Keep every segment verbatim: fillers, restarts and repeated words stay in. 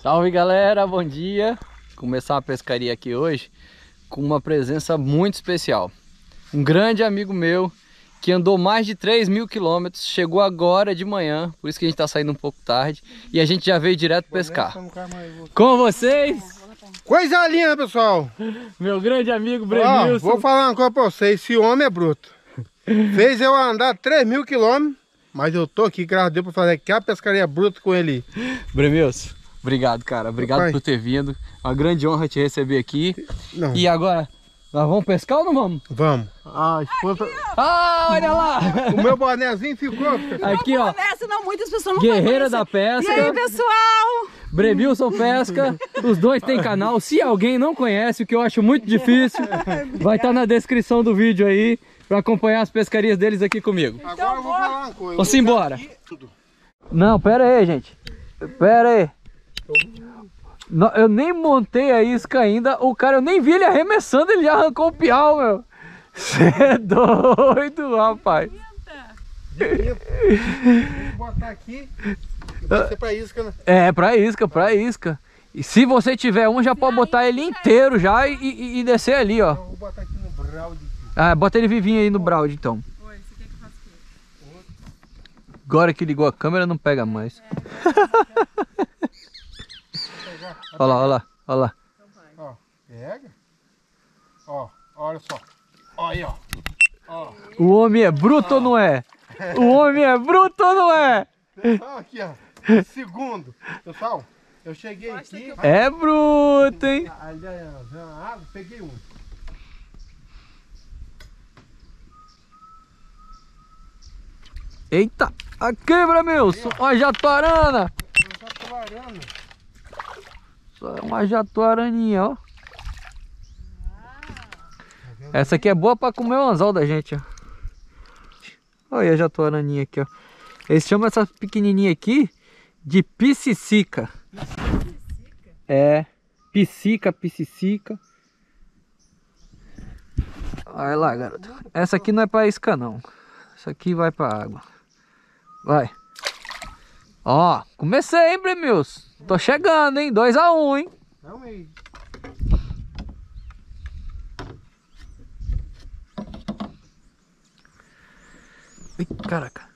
Salve galera, bom dia! Começar a pescaria aqui hoje com uma presença muito especial. Um grande amigo meu que andou mais de três mil quilômetros, chegou agora de manhã, por isso que a gente tá saindo um pouco tarde, e a gente já veio direto pescar. Com vocês, coisa linda, pessoal! Meu grande amigo Bremilson. Vou falar uma coisa pra vocês, esse homem é bruto. Fez eu andar três mil quilômetros, mas eu tô aqui, graças a Deus, pra fazer aquela pescaria bruta com ele. Bremilson, obrigado, cara. Obrigado Papai. por ter vindo. Uma grande honra te receber aqui. Não. E agora, nós vamos pescar ou não vamos? Vamos. Ah, esposa... ah olha lá! O meu bonézinho ficou. Aqui, ó. Boné, senão muitas pessoas não Guerreira da pesca. E aí, pessoal? Bremilson Pesca. Os dois têm canal. Se alguém não conhece, o que eu acho muito difícil, vai estar na descrição do vídeo aí, para acompanhar as pescarias deles aqui comigo. Agora então, eu vou falar uma coisa. Vamos embora. Não, pera aí, gente. Pera aí. Não, eu nem montei a isca ainda. O cara, eu nem vi ele arremessando, ele já arrancou o piau, meu. Você é doido, rapaz. Vou botar aqui. Vai ser pra isca, né? É, pra isca, pra isca. E se você tiver um, já pode botar ele inteiro já e, e, e descer ali, ó. Eu vou botar aqui no browde. Ah, bota ele vivinho aí no browde, então. Oi, você quer que eu faça o quê? Agora que ligou a câmera, não pega mais. Olha lá, olha lá, olha lá. Ó, pega. Ó, olha só. Ó aí, ó. Ó. O homem é bruto ou não é? O homem é bruto ou não é? Pessoal, aqui, ó. Segundo. Pessoal, eu cheguei aqui. É bruto, hein? Ali, a água, peguei um. Eita, aqui, Bremilson, uma jatuarana. Uma jatuarana. Só uma jatuaraninha, ó. Essa aqui é boa pra comer o anzol da gente, ó. Olha a jatuaraninha aqui, ó. Eles chamam essa pequenininha aqui de piscicica. É, piscica, piscicica. Olha lá, garoto. Essa aqui não é pra isca, não. Essa aqui vai pra água. Vai. Ó, comecei, hein, Bremilson? Tô chegando, hein? dois a um, hein? Calma aí. Ih, caraca.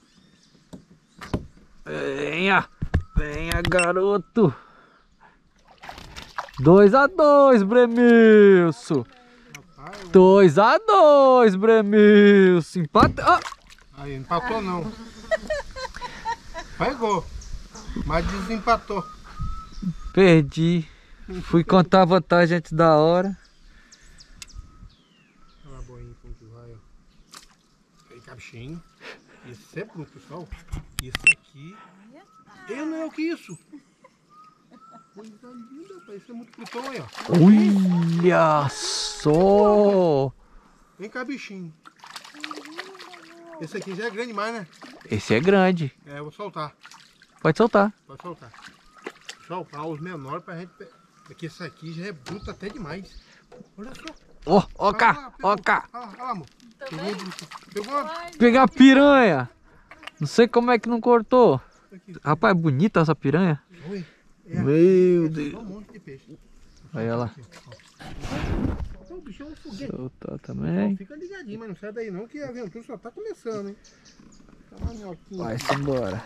Venha. Venha, garoto. dois a dois, Bremilson. dois a dois, Bremilson. Empata. Ah. Aí, empatou não. Pegou, mas desempatou. Perdi. Fui contar a vantagem antes da hora. Olha a boinha como que vai, ó. Aí, cabichinho. Isso é bruto, pessoal. Isso aqui. Eu não é o que isso. Coisa linda, rapaz. Isso é muito brutão aí, ó. Olha só. Vem cá, bichinho. Esse aqui já é grande demais, né? Esse é grande. É, eu vou soltar. Pode soltar. Pode soltar. Soltar os menores pra gente... Porque esse aqui já é bruto até demais. Olha só. Ó, ó cá, ó cá. Olha lá, amor. Pegou, pegou. Pegar a piranha. Não sei como é que não cortou. Rapaz, bonita essa piranha. Oi. É, meu é, Deus. um monte de peixe. Aí, olha lá. O bicho é um foguete. Soltar também. Fica ligadinho, mas não sai daí não, que a aventura só tá começando, hein? Vai-se embora.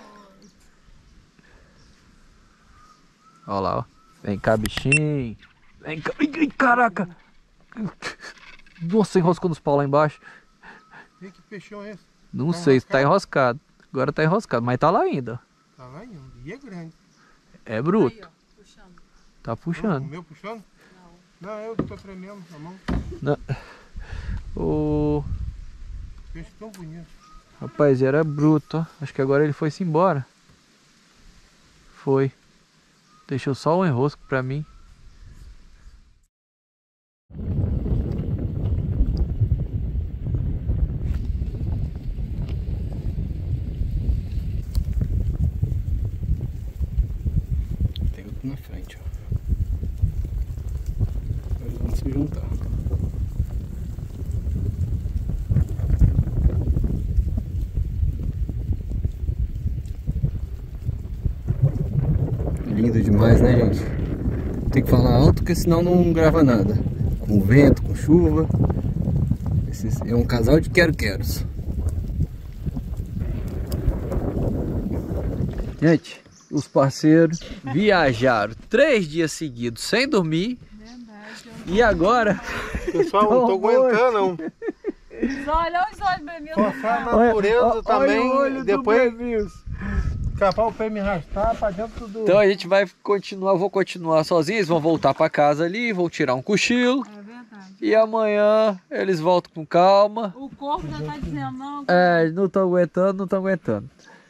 Olha lá, ó. Vem cá, bichinho. Vem cá. Ai, ai, caraca. Nossa, enroscou nos paus lá embaixo. E que peixão é esse? Não Tá sei se tá enroscado? enroscado. Agora tá enroscado, mas tá lá ainda. Tá lá ainda. E é grande. É bruto. Aí, ó, puxando. Tá Não, puxando. o meu puxando? Não. Não, eu que tô tremendo na mão. Não. O Peixe tão bonito. rapaz, era bruto, ó. Acho que agora ele foi-se embora. Foi. Deixou só o enrosco pra mim. Tem outro na frente, ó. Agora vamos se juntar. Lindo demais, né, gente? Tem que falar alto, porque senão não grava nada. Com vento, com chuva. Esse é um casal de quero-queros. Gente, os parceiros viajaram três dias seguidos sem dormir. Verdade. E agora... Pessoal, não tô aguentando não. Olha os olhos, Bremilson. Passar a natureza olha, também, olha o olho depois do Bremilson. capar o pé e me arrastar pra dentro do... Então a gente vai continuar, eu vou continuar sozinho, eles vão voltar pra casa ali, vão tirar um cochilo. É verdade. E amanhã eles voltam com calma. O corpo já tá dizendo não. É, não estão aguentando, não estão aguentando.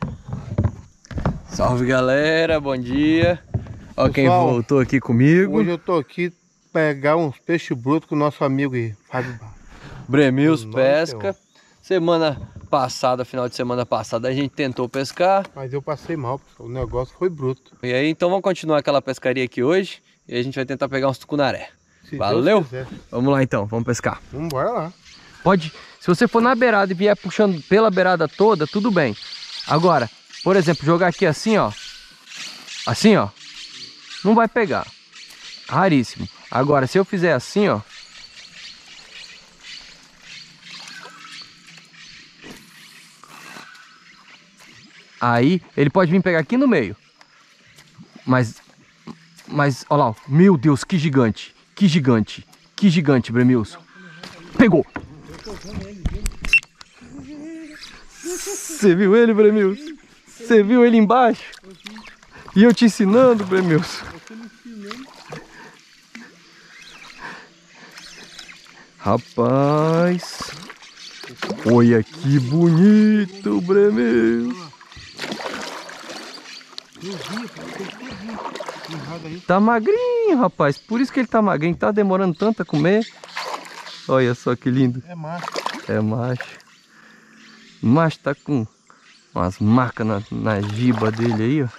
Salve galera, bom dia. Ó quem Pessoal, voltou aqui comigo. Hoje eu tô aqui pegar uns peixes brutos com o nosso amigo aí, Fábio Barros. Bremilson Nossa, pesca. senhor. Semana passada, final de semana passada, a gente tentou pescar. Mas eu passei mal, pessoal. O negócio foi bruto. E aí, então vamos continuar aquela pescaria aqui hoje. E a gente vai tentar pegar uns tucunaré. Se Valeu? Deus quiser. Vamos lá então, vamos pescar. Vamos embora lá. Pode, se você for na beirada e vier puxando pela beirada toda, tudo bem. Agora, por exemplo, jogar aqui assim, ó. Assim, ó. Não vai pegar. Raríssimo. Agora, se eu fizer assim, ó. Aí, ele pode vir pegar aqui no meio. Mas, mas, olha lá, ó. Meu Deus, que gigante. Que gigante. Que gigante, Bremilson. Pegou. Você viu ele, Bremilson? Você viu ele embaixo? E eu te ensinando, Bremilson. Rapaz. Olha que bonito, Bremilson. Tá magrinho, rapaz. Por isso que ele tá magrinho. Tá demorando tanto a comer. Olha só que lindo. É macho. É macho. O macho tá com umas marcas na, na giba dele aí, ó.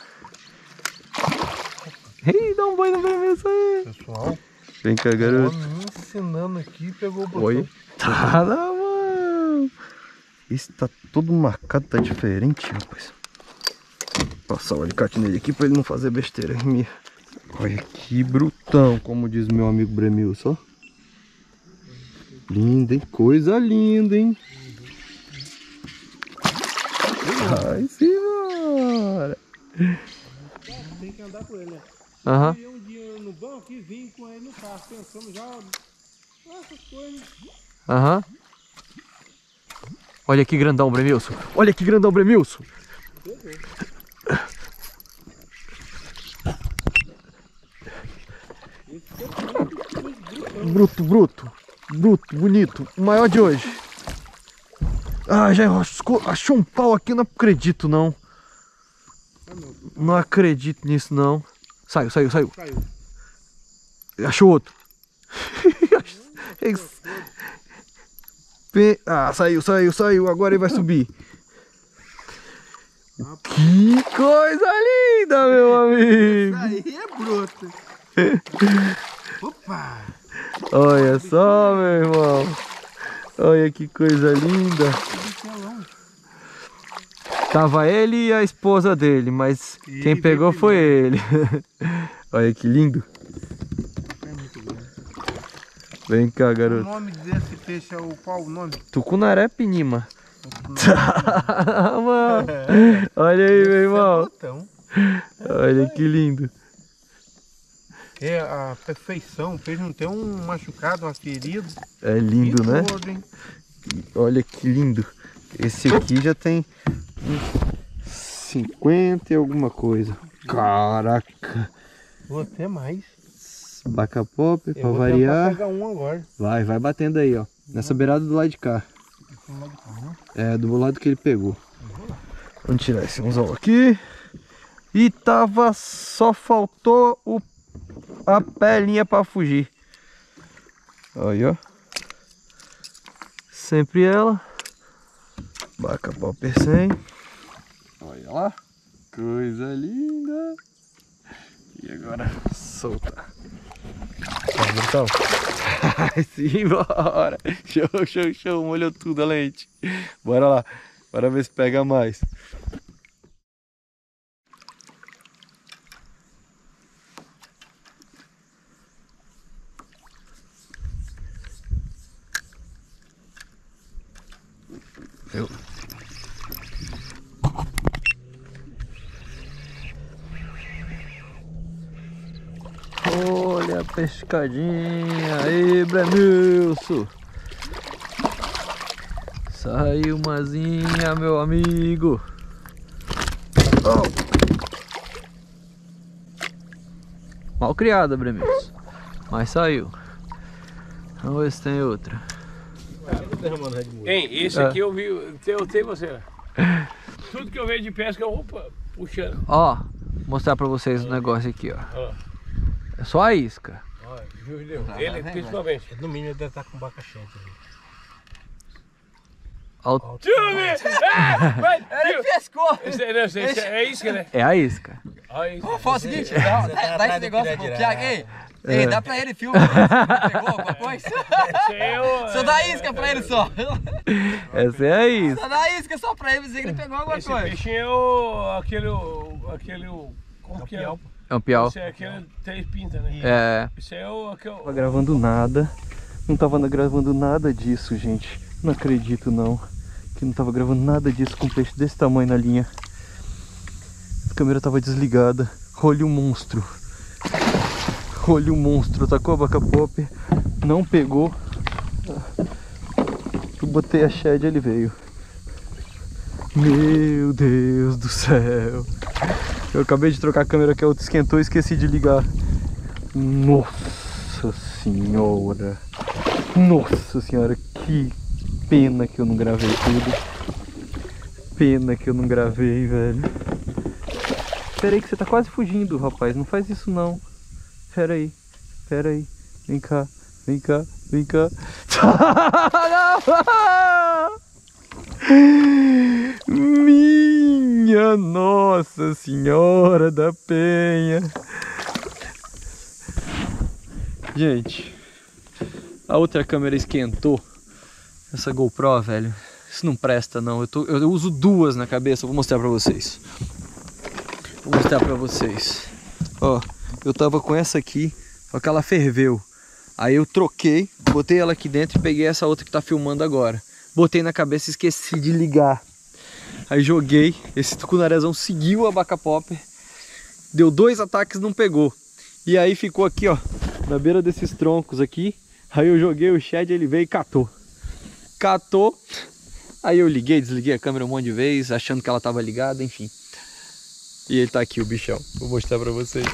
Ei, dá um banho no Bremilson aí. Pessoal, Vem cá, o garoto. homem me ensinando aqui pegou o botão. Oi. Tá na mão. Esse tá todo marcado, tá diferente, rapaz. Vou passar o alicate nele aqui pra ele não fazer besteira. Olha que brutão, como diz meu amigo Bremilson, ó. Linda, hein? Coisa linda, hein? Vai embora. Tem que andar com ele, né? Aham. Eu ia um dia no banco e vim com ele no carro, pensando já essas coisas. Aham. Olha que grandão, Bremilson. Olha que grandão, Bremilson. Bruto, bruto. Bruto, bonito. O maior de hoje. Ah, já achou um pau aqui. Eu não acredito, não. Não acredito nisso, não. Saiu, saiu, saiu. Saiu. Achou outro. Ah, saiu, saiu, saiu. Agora ele vai subir. Que coisa linda, meu amigo. Aí é bruto. Opa! Olha só, meu irmão. Olha que coisa linda. Tava ele e a esposa dele, mas E quem pegou foi ele. Olha que lindo. É muito grande. Vem cá, O garoto. nome desse peixe é o qual o nome? Tucunaré pinima. Mano. Olha aí, meu irmão. Botão. Olha que lindo. É a perfeição, o peixe não tem um machucado, uma ferida. É lindo, Que né? gordo, hein? Olha que lindo. Esse aqui já tem uns cinquenta e alguma coisa. Caraca. Vou até mais. Baca pop, pra Eu vou variar. tentar pegar um agora. Vai, vai batendo aí, ó. Nessa beirada do lado de cá. É, do lado que ele pegou. Vamos tirar esse anzol aqui. E tava, só faltou o, a pelinha pra fugir. Aí, ó. Sempre ela. Baca popper cem. Olha lá. Coisa linda. E agora soltar. Vamos então. Simbora. Show, show, show. Molhou tudo a lente. Bora lá. Bora ver se pega mais. Eu... Olha a pescadinha aí, Bremilson. Saiu umazinha, meu amigo. Oh. Mal criada, Bremilson. Mas saiu. Vamos ver se tem outra. Hein, esse aqui eu vi, eu tenho você. Tudo que eu vejo de pesca, eu opa, puxando. Ó, mostrar pra vocês o um negócio aqui, ó. Ó. É só a isca. Ó, ele principalmente. No mínimo ele deve estar com bacaxé. Ó, Deixa eu ver! Ah, vai, ele pescou! Esse, não, esse, esse, é isca, né? É a isca. Ó, Fala o seguinte, dá, dá, dá esse negócio pro Thiago. Ei, É. ei, dá pra ele filme. Ele pegou alguma coisa? eu, Só dá isca pra ele só. Essa é a isca. Só dá isca só pra ele dizer que ele pegou alguma esse coisa. peixinho é o, aquele, o, aquele, o, como que é? É um piau. Esse é aquele três pintas, né? É. Esse é o, aquele, Tava gravando nada, não tava gravando nada disso, gente. Não acredito não, que não tava gravando nada disso com um peixe desse tamanho na linha. A câmera tava desligada. Olha o monstro. Olha o monstro, tacou a baca pop, não pegou. Eu botei a shed e ele veio. Meu Deus do céu. Eu acabei de trocar a câmera que a outra esquentou e esqueci de ligar. Nossa senhora. Nossa senhora, que pena que eu não gravei tudo. Pena que eu não gravei, velho. Pera aí que você tá quase fugindo, rapaz. Não faz isso não. Pera aí, pera aí. Vem cá, vem cá, vem cá. Minha Nossa Senhora da Penha. Gente, a outra câmera esquentou. Essa GoPro, velho, isso não presta não. Eu, tô, eu uso duas na cabeça, eu vou mostrar pra vocês. Vou mostrar pra vocês. Ó, eu tava com essa aqui, só que ela ferveu. Aí eu troquei, botei ela aqui dentro e peguei essa outra que tá filmando agora. Botei na cabeça e esqueci de ligar. Aí joguei, esse tucunarezão seguiu a baca popper. Deu dois ataques, não pegou. E aí ficou aqui, ó, na beira desses troncos aqui. Aí eu joguei o shed, ele veio e catou. Catou. Aí eu liguei, desliguei a câmera um monte de vezes, achando que ela tava ligada, enfim. E ele tá aqui, o bichão. Vou mostrar pra vocês.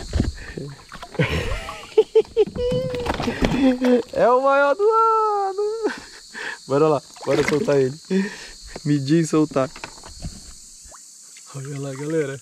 É o maior do ano. Bora lá, bora soltar ele. Medir e soltar. Olha lá, galera.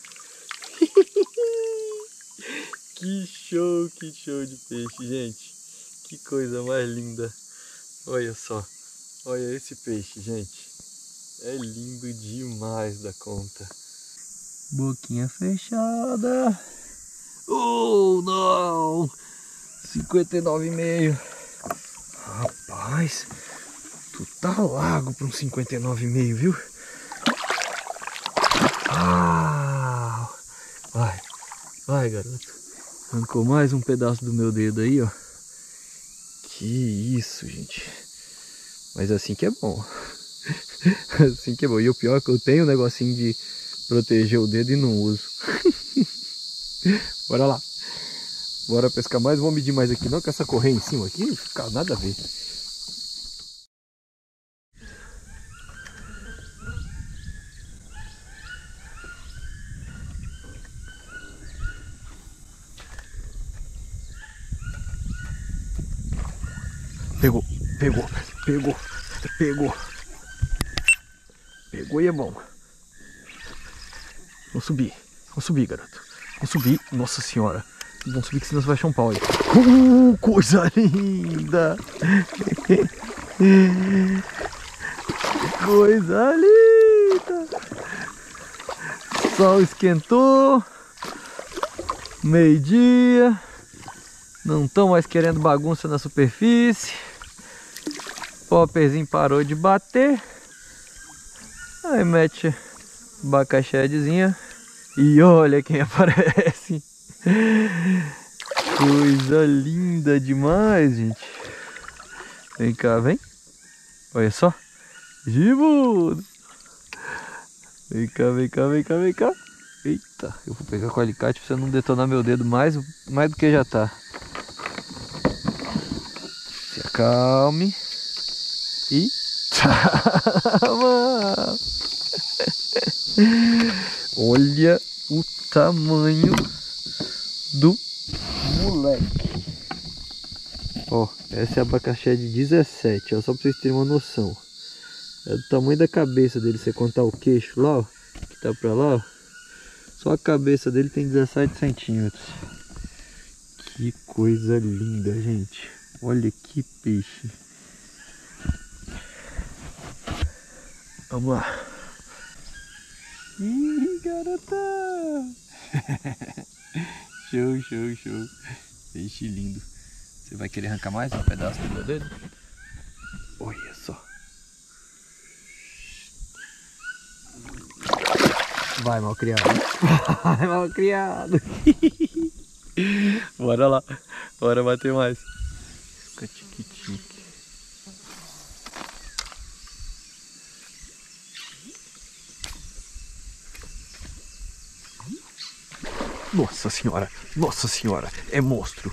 Que show, que show de peixe, gente. Que coisa mais linda. Olha só. Olha esse peixe, gente. É lindo demais da conta. Boquinha fechada. Oh, não! cinquenta e nove e meio. Rapaz, tu tá largo para um cinquenta e nove e meio, viu? Ah! Vai, vai, garoto. Arrancou mais um pedaço do meu dedo aí, ó. Que isso, gente. Mas assim que é bom. Assim que é bom. E o pior é que eu tenho um negocinho de proteger o dedo e não uso. Bora lá. Bora pescar mais. Vou medir mais aqui não, que essa correia em cima aqui não fica nada a ver. Pegou, pegou, pegou, pegou. Pegou e é bom. Vamos subir, vamos subir, garoto. Vamos subir, nossa senhora. Vamos subir que senão você vai achar um pau aí. Uh, coisa linda! Coisa linda! Sol esquentou. Meio-dia. Não estão mais querendo bagunça na superfície. Popperzinho parou de bater. Aí mete bacaxedezinha. E olha quem aparece. Coisa linda demais, gente. Vem cá, vem. Olha só. Gibudo. Vem cá, vem cá, vem cá, vem cá. Eita, eu vou pegar com o alicate pra você não detonar meu dedo mais, mais do que já tá. Se acalme. E... Tchau. Olha o tamanho do moleque. Ó, essa é a abacaxi de dezessete, ó, só pra vocês terem uma noção. É do tamanho da cabeça dele, você contar o queixo lá, ó, que tá pra lá, ó. Só a cabeça dele tem dezessete centímetros. Que coisa linda, gente. Olha que peixe. Vamos lá. Ih, garota! Show, show, show. Peixe lindo. Você vai querer arrancar mais um pedaço do meu dedo? Olha só. Vai, mal criado. Vai, mal criado. Bora lá. Bora bater mais. Fica tique-tique. Nossa senhora. Nossa senhora. É monstro.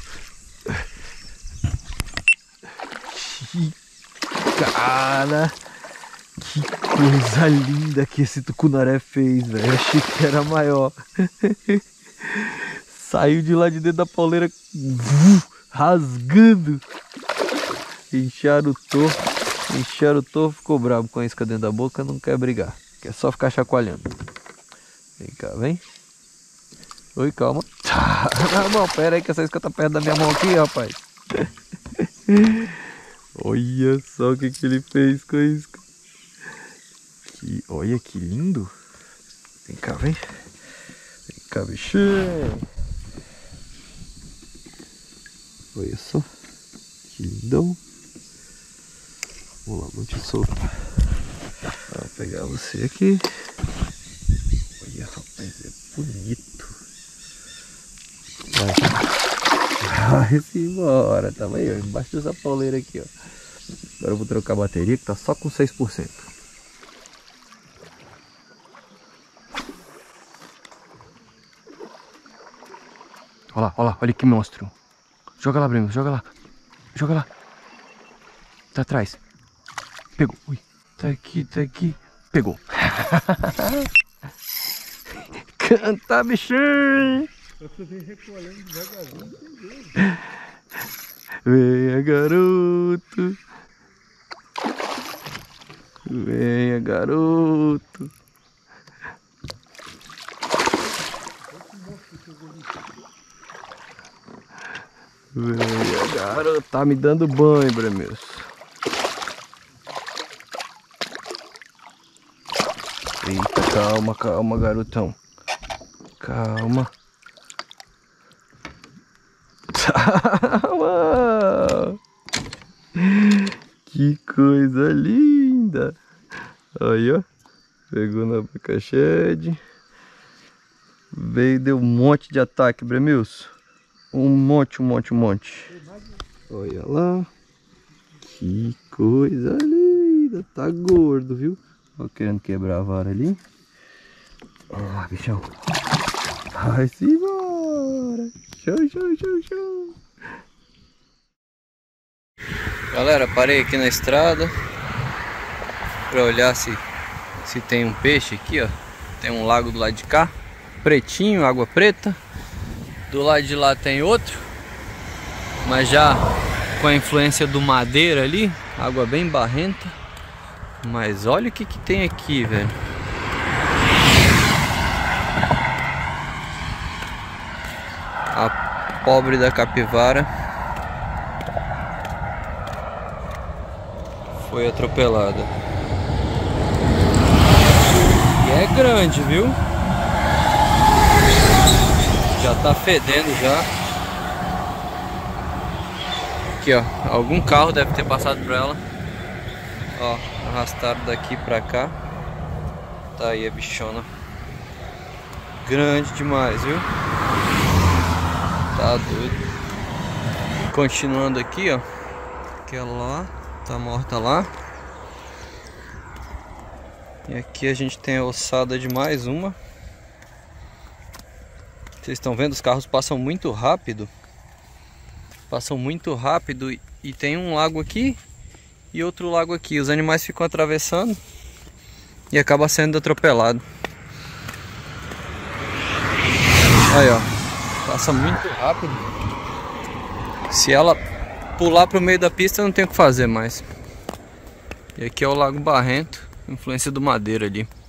Que cara. Que coisa linda que esse tucunaré fez, velho. Achei que era maior. Saiu de lá de dentro da pauleira, rasgando. Encharutou. Encharutou, ficou bravo com a isca dentro da boca, não quer brigar. Quer só ficar chacoalhando. Vem cá, vem. Oi, calma. Não, não, pera aí que essa isca tá perto da minha mão aqui, rapaz. Olha só o que, que ele fez com a isca. Que, olha que lindo. Vem cá, vem. Vem cá, bichinho. Olha só. Que lindão. Vamos lá, vou te soltar. Vou pegar você aqui. Olha, rapaz, é bonito. Vai. Vai-se embora. Tava aí, ó, embaixo dessa pauleira aqui, ó. Agora eu vou trocar a bateria que tá só com seis por cento. Olha lá, olha lá, olha que monstro. Joga lá, Breno, joga lá. Joga lá. Tá atrás. Pegou. Ui. Tá aqui, tá aqui. Pegou. Canta, bichinho. Você vem recolhendo devagarzinho. Venha, garoto. Venha, garoto. Venha, garoto. Tá me dando banho, Bremeus. Eita, calma, calma, garotão. Calma. Calma. Que coisa linda. Aí, ó. Pegou na abacaxi. Veio, deu um monte de ataque, Bremilson. Um monte, um monte, um monte. Olha lá. Que coisa linda. Tá gordo, viu? Ó, querendo quebrar a vara ali. Vamos lá, bichão. Vai-se embora. Show, show, show, show. Galera, parei aqui na estrada pra olhar se, se tem um peixe aqui, ó. Tem um lago do lado de cá. Pretinho, água preta. Do lado de lá tem outro, mas já com a influência do madeira ali, água bem barrenta. Mas olha o que que tem aqui, velho. A pobre da capivara foi atropelada. E é grande, viu? Já tá fedendo já. Aqui, ó. Algum carro deve ter passado por ela. Ó, arrastaram daqui pra cá. Tá aí a bichona. Grande demais, viu? Tá doido. Continuando aqui, ó. Aquela lá. Tá morta lá. E aqui a gente tem a ossada de mais uma. Vocês estão vendo? Os carros passam muito rápido. Passam muito rápido e tem um lago aqui e outro lago aqui. Os animais ficam atravessando e acaba sendo atropelado. Aí, ó. Passa muito rápido. Se ela pular pro meio da pista, não tem o que fazer mais. E aqui é o Lago Barrento, influência do Madeira ali.